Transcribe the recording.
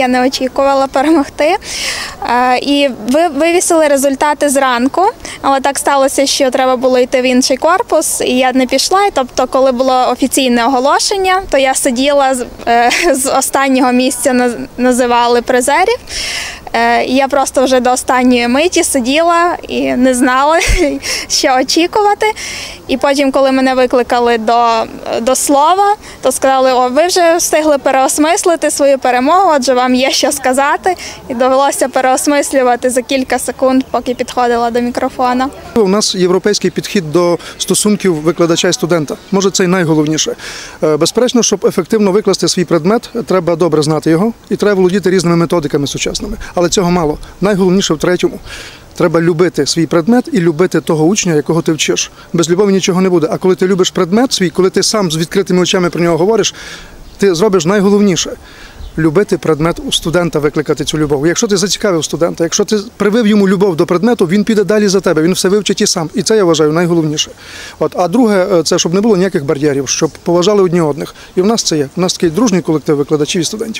Я не очікувала перемогти. І вивісили результати зранку, але так сталося, що треба було йти в інший корпус, і я не пішла. Тобто, коли було офіційне оголошення, то я сиділа з останнього місця, називали призерів. І я просто вже до останньої миті сиділа і не знала, що очікувати. І потім, коли мене викликали до слова, то сказали, ви вже встигли переосмислити свою перемогу, адже вам є що сказати. І довелося переосмислювати за кілька секунд, поки підходила до мікрофона. У нас європейський підхід до стосунків викладача і студента. Може, це й найголовніше. Безперечно, щоб ефективно викласти свій предмет, треба добре знати його і треба володіти різними методиками сучасними. Але цього мало. Найголовніше в третьому. Треба любити свій предмет і любити того учня, якого ти вчиш. Без любові нічого не буде. А коли ти любиш предмет свій, коли ти сам з відкритими очами про нього говориш, ти зробиш найголовніше – любити предмет у студента, викликати цю любов. Якщо ти зацікавив студента, якщо ти привив йому любов до предмету, він піде далі за тебе, він все вивчить і сам. І це, я вважаю, найголовніше. А друге – це щоб не було ніяких бар'єрів, щоб поважали одні одних. І в нас це є. У нас такий дружній колектив викладачів і студентів.